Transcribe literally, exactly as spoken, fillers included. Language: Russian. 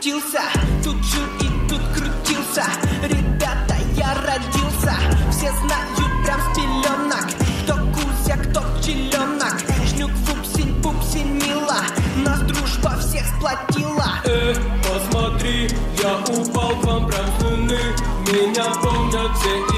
крутился, тут жил и тут крутился. Ребята, я родился, все знают прям с пеленок. Кто Кузя, кто пчеленок, Шнюк, Фуксень, Пупсень, Мила, нас дружба всех сплотила. Э, посмотри, я упал к вам прям с луны. Меня помнят все